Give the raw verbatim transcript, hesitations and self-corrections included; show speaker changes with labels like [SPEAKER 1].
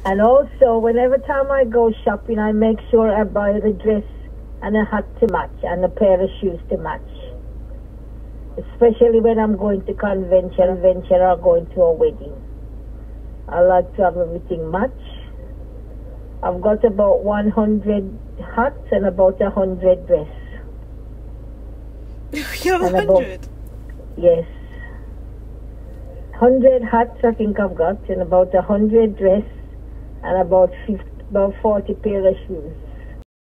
[SPEAKER 1] And also, whenever time I go shopping, I make sure I buy the dress and a hat to match and a pair of shoes to match. Especially when I'm going to convention, venture or going to a wedding. I like to have everything match. I've got about one hundred hats and about one hundred dresses.
[SPEAKER 2] You have one hundred?
[SPEAKER 1] Yes. one hundred hats I think I've got, and about one hundred dresses, and about fifty, about forty pair of shoes.